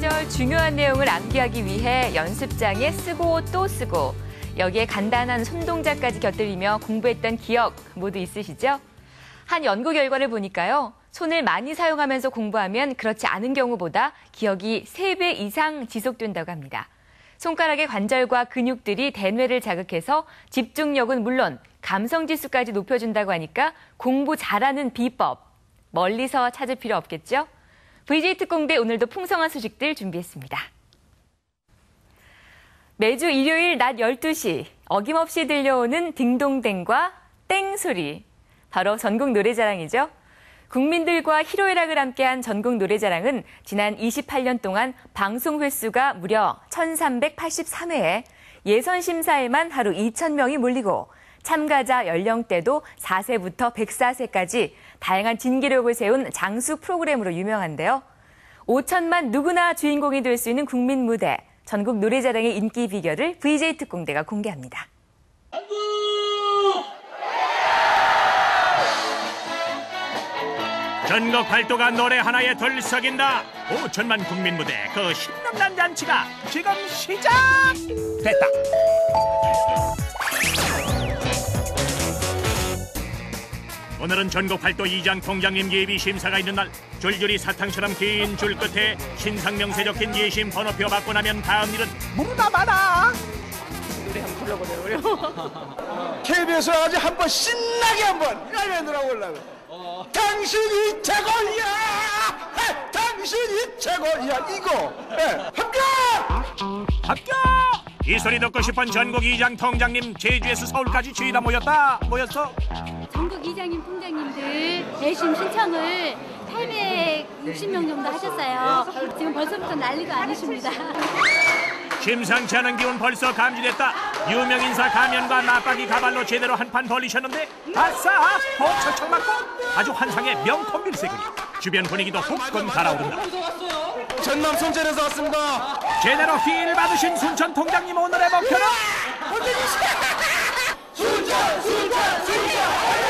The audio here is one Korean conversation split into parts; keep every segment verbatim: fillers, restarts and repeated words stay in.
시절 중요한 내용을 암기하기 위해 연습장에 쓰고 또 쓰고 여기에 간단한 손동작까지 곁들이며 공부했던 기억 모두 있으시죠? 한 연구 결과를 보니까요. 손을 많이 사용하면서 공부하면 그렇지 않은 경우보다 기억이 세 배 이상 지속된다고 합니다. 손가락의 관절과 근육들이 대뇌를 자극해서 집중력은 물론 감성지수까지 높여준다고 하니까 공부 잘하는 비법, 멀리서 찾을 필요 없겠죠? 브이제이 특공대 오늘도 풍성한 소식들 준비했습니다. 매주 일요일 낮 열두 시 어김없이 들려오는 딩동댕과 땡소리. 바로 전국 노래자랑이죠. 국민들과 희로애락을 함께한 전국 노래자랑은 지난 이십팔 년 동안 방송 횟수가 무려 천삼백팔십삼 회에 예선 심사에만 하루 이천 명이 몰리고 참가자 연령대도 사 세부터 백사 세까지 다양한 진기록을 세운 장수 프로그램으로 유명한데요. 오천만 누구나 주인공이 될 수 있는 국민 무대, 전국 노래자랑의 인기 비결을 브이제이 특공대가 공개합니다. 전국 활동가 노래 하나에 들썩인다. 오천만 국민 무대 그 신명난 잔치가 지금 시작됐다. 오늘은 전국 활동 이장 통장님 예비 심사가 있는 날. 줄줄이 사탕처럼 긴 줄 끝에 신상명세 적힌 예심 번호표 받고 나면 다음 일은 무나 마나. 노래 한번 불러보려고요. 케이비에스 아주 한번 신나게 한번 열면으로 올라가. 어. 당신이 최고야! 해! 당신이 최고야! 이거! 해! 합격! 합격! 이 소리 듣고 싶은 전국 이장 통장님 제주에서 서울까지 죄다 모였다. 모였어? 전국 이장님 통장님들 내심 신청을 팔백육십 명 정도 하셨어요. 지금 벌써부터 난리가 아니십니다. 심상치 않은 기운 벌써 감지됐다. 유명 인사 가면과 맞박이 가발로 제대로 한판 벌리셨는데 아싸! 호척척 맞고 아주 환상의 명콤 밀세군이 주변 분위기도 후끈 달아오른다. 전남 순천에서 왔습니다. 제대로 휘인을 받으신 순천 통장님 오늘의 목표는? 순천! 순천! 순천!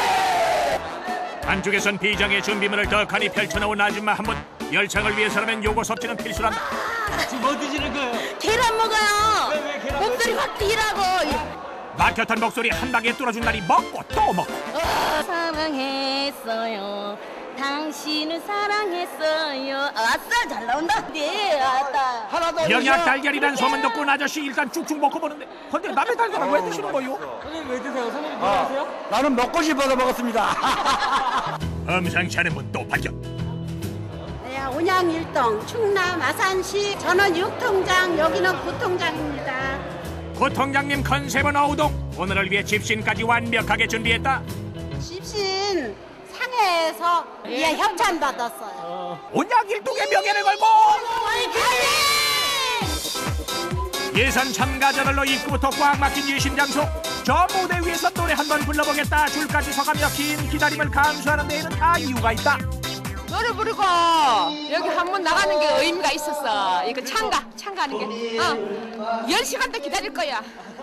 안쪽에선 비장의 준비물을 덕하니 펼쳐놓은 아줌마 한 분. 열창을 위해서라면 요거 섭취는 필수란다. 지금 뭐 드시는 거예요? 계란 먹어요. 왜, 왜 계란 몸들이 확 뛰라고. 막혔던 목소리 한 방에 뚫어준 날이 먹고 또 먹고. 어, 사랑했어요. 당신을 사랑했어요. 아싸 잘 나온다. 네, 아따. 하나 더 영양 달걀이란 소문 듣고 아저씨 일단 쭉쭉 먹고 보는데 근데 남의 달걀을 왜 드시는 거요? 선생님 왜 드세요? 선생님 뭐 하세요? 나는 먹고 싶어서 먹었습니다. 엄상치 않은 분 또 발견. 네, 온양일동, 충남 아산시. 저는 육 통장, 여기는 구 통장입니다. 구 통장님 컨셉은 어우동. 오늘을 위해 집신까지 완벽하게 준비했다. 집신 상해에서 예, 협찬 받았어요. 온양일동의 명예를 걸고 예선 참가자들로 입구부터 꽉 막힌 예심 장소. 저 무대 위에서 노래 한 번 불러보겠다. 줄까지 서가며 긴 기다림을 감수하는 데에는 다 이유가 있다. 노래 부르고 여기 한 번 나가는 게 의미가 있었어. 이거 참가, 참가하는 게. 어, 열 시간도 기다릴 거야.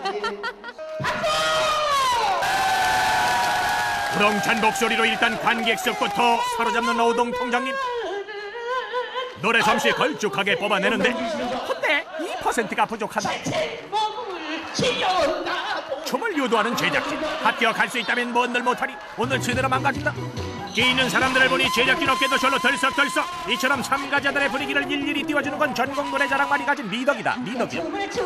우렁찬 목소리로 일단 관객석부터 사로잡는 어우동 통장님. 노래 솜씨 걸쭉하게 뽑아내는데 근데 이 퍼센트가 부족하다. 춤을 유도하는 제작진. 합격할 수 있다면 뭔들 못하니 오늘 제대로 망가진다. 끼있는 사람들을 보니 제작진 어깨도 절로 덜썩덜썩. 이처럼 참가자들의 분위기를 일일이 띄워주는 건 전국 노래자랑만이 가진 미덕이다. 미덕이야.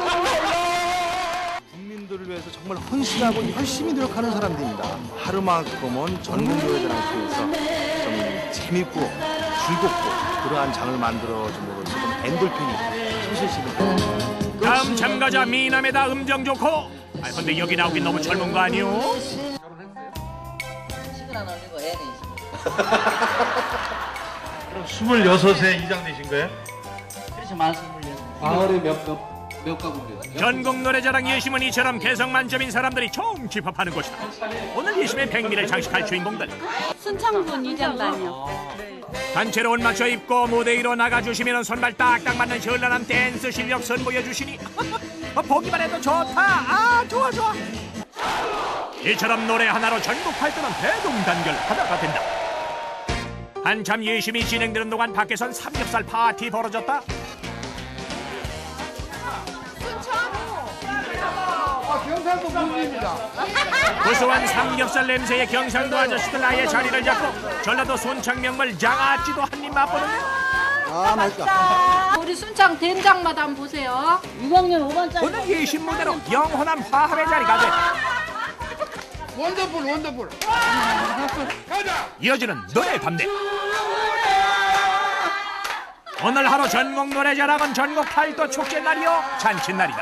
국민들을 위해서 정말 헌신하고 열심히 노력하는 사람들입니다. 하루만큼은 전국 노래자랑 통해서 좀 재밌고 즐겁고 그러한 장을 만들어줌으로써 좀 엔돌핀이 솟으시는. 다음 참가자 미남에다 음정 좋고. 아 근데 여기 나오긴 너무 젊은 거 아니오? 시간 안 올리고 애는 있습니다. 그럼 스물여섯에 이장 되신 거예요? 그렇죠, 만 스물여섯. 마을에 몇, 몇, 몇 가구인데요? 전국 노래자랑 예심은 이처럼 개성 만점인 사람들이 총 집합하는 곳이다. 오늘 예심의 백미를 장식할 주인공들. 순창군 이장단이요. 단체로 옷 맞춰 입고 무대 위로 나가주시면 손발 딱딱 맞는 현란한 댄스 실력 선보여주시니 보기만 해도 좋다. 아 좋아 좋아. 이처럼 노래 하나로 전국 활동은 대동단결 하나가 된다. 한참 예심이 진행되는 동안 밖에선 삼겹살 파티 벌어졌다. 경상도 분입니다. 고소한 삼겹살 냄새에 경상도 아저씨들 아예 자리를 잡고 전라도 순창 명물 장아찌도 한 입 맛보는데 아 맛있다. 우리 순창 된장맛 한번 보세요. 육 학년 오 반짜리. 오늘 예심 무대로 영원한 화합의 자리가 돼. 원더풀 원더풀. 가자. 이어지는 노래 밤내. 오늘 하루 전국 노래자랑은 전국 팔도 축제 날이요 잔칫날이다.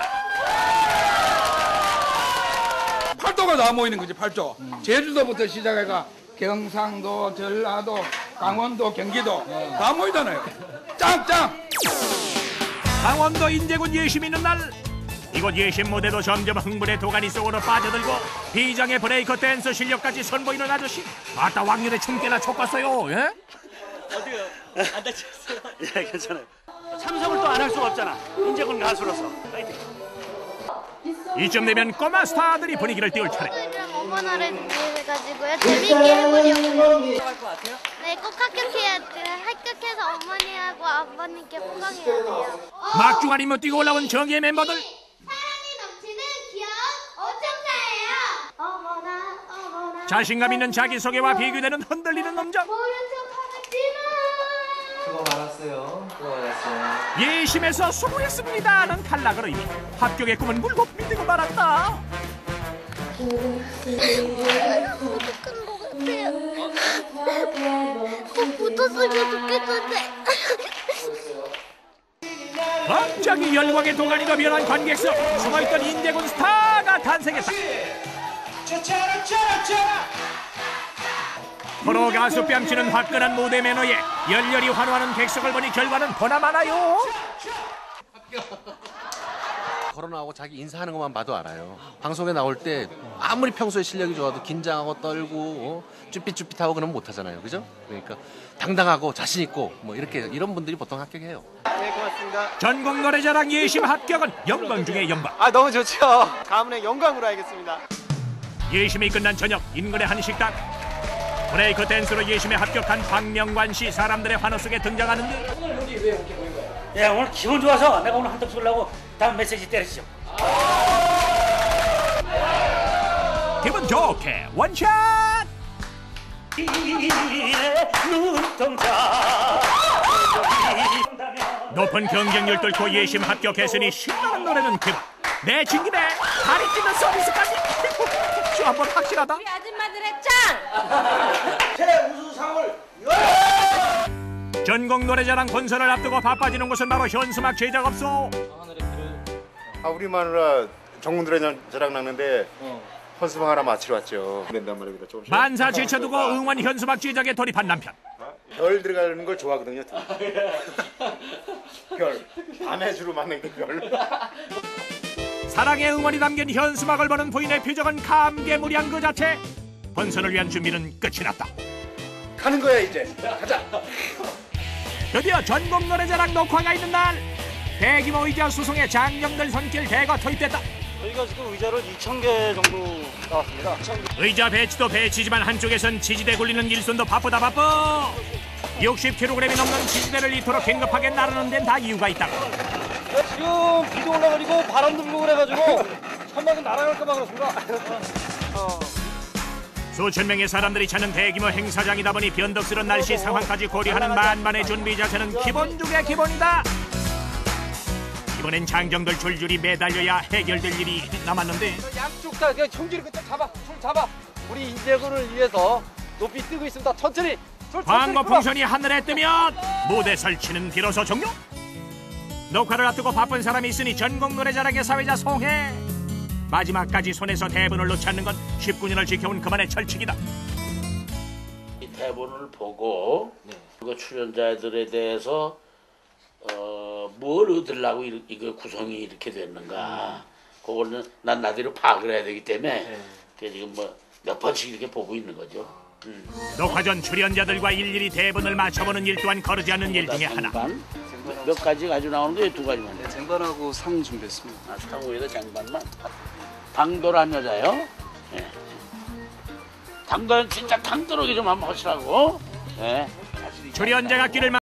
팔도가 다 모이는 거지 팔도. 제주도부터 시작해가 경상도, 전라도, 강원도, 경기도 다 모이잖아요. 짱짱. 강원도 인제군 예심 있는 날 이곳 예심 무대도 점점 흥분의 도가니 속으로 빠져들고 비장의 브레이커 댄스 실력까지 선보이는 아저씨. 아따 왕년에 춤깨나 췄겠어요. 예? 어디요? 안 다쳤어요? 예, 괜찮아요. 참석을 또 안 할 수가 없잖아. 인제군 가수로서. 파이팅. 이쯤 되면 꼬마 스타들이 분위기를 띄울 차례. 어머나를 해가지고요. 재밌게 해보려고요. 네, 꼭 합격해야 돼요. 합격해서 어머니하고 아버님께 포강해야 돼요. 막중아리며 뛰고 올라온 정예 멤버들. 사랑이 넘치는 귀여운 오청사예요. 어머나 어머나. 자신감 있는 자기소개와 비교되는 흔들리는 남자. 모른 척하겠지만. 수고 많았어요. 수고 많았어요. 예심에서 수고했습니다는 탈락으로 이미 합격의 꿈은 물고 믿고 말았다. 어떡한 것 같아요. 꼭 붙었으면 좋겠는데. 갑자기 열광의 동안이가 변한 관객석. 숨어있던 인제군 스타가 탄생했다. 프로 가수 뺨치는 화끈한 무대 매너에 열렬히 환호하는 객석을 보니 결과는 보나마나요. 걸어나오고 자기 인사하는 것만 봐도 알아요. 방송에 나올 때 아무리 평소에 실력이 좋아도 긴장하고 떨고 어? 쭈삣쭈삣하고 그러면 못하잖아요. 그죠? 그러니까 당당하고 자신 있고 뭐 이렇게 이런 분들이 보통 합격해요. 네, 고맙습니다. 전국 노래자랑 예심 합격은 영광 중에 영광. 아, 너무 좋죠. 가문의 영광으로 알겠습니다. 예심이 끝난 저녁 인근의 한 식당. 브레이크 댄스로 예심에 합격한 박명관 씨 사람들의 환호 속에 등장하는데. 오늘 여기 왜 이렇게 보인 거야? 야, 오늘 기분 좋아서 내가 오늘 한턱 쏠라고 다음 메시지 때리시죠. 기분 좋게 원샷. 높은 경쟁률 뚫고 예심 합격했으니 신나는 노래는 그만. 내 진기네 다리 찢는 서비스까지. 쭉 한번 확실하다. 우리 아줌마들의 짱! 최우수상을 전국 노래자랑 본선을 앞두고 바빠지는 곳은 바로 현수막 제작업소. 아, 우리 마누라 전국 노래자랑 나는데 현수막 하나 맞추러 왔죠. 그런단 말입니다. 조금씩. 만사 제쳐두고 응원 현수막 제작에 돌입한 남편. 별 들어가는 걸 좋아하거든요. 별. 밤에 주로 맞는 게 별. 사랑의 응원이 담긴 현수막을 보는 부인의 표정은 감개무량 그 자체. 본선을 위한 준비는 끝이 났다. 가는 거야 이제. 가자. 드디어 전국 노래자랑 녹화가 있는 날. 대규모 의자 수송에 장병들 손길 대거 투입됐다. 저희가 지금 의자를 이천 개 정도 나왔습니다. 의자 배치도 배치지만 한쪽에선 지지대 굴리는 일손도 바쁘다 바빠. 육십 킬로그램이 넘는 지지대를 이토록 긴급하게 나르는 데는 다 이유가 있다. 지금 비도 올라가지고 바람도 불고 그래가지고 천막이 날아갈까 봐 그렇습니다. 어. 수천 명의 사람들이 찾는 대규모 행사장이다 보니 변덕스러운 날씨 상황까지 고려하는 만반의 준비 자세는 기본 중에 기본이다. 이번엔 장정들 줄줄이 매달려야 해결될 일이 남았는데. 양쪽 다 그냥 총질을 그때 잡아, 줄 잡아. 우리 인제군을 위해서 높이 뜨고 있습니다. 천천히. 줄 천천히 광고 풍선이 하늘에 뜨면 무대 설치는 비로소 종료. 녹화를 앞두고 바쁜 사람이 있으니 전국 노래자랑의 사회자 송해. 마지막까지 손에서 대본을 놓지 않는 건 십구 년을 지켜온 그만의 철칙이다. 이 대본을 보고 그리고 출연자들에 대해서 어, 뭘 얻으려고 이, 이거 구성이 이렇게 됐는가 그거는 난 나대로 파악을 해야 되기 때문에 그 지금 뭐 몇 번씩 이렇게 보고 있는 거죠. 음. 녹화 전 출연자들과 일일이 대본을 맞춰보는 일 또한 거르지 않는 일 중에 하나. 몇 가지 가지고 나오는 게 두 가지만. 네, 쟁반하고 상 준비했습니다. 아, 상 위에다 쟁반만. 당돌한 여자요. 예. 당돌 진짜 당돌하게 좀 한번 하시라고. 예. 출연자가 끼를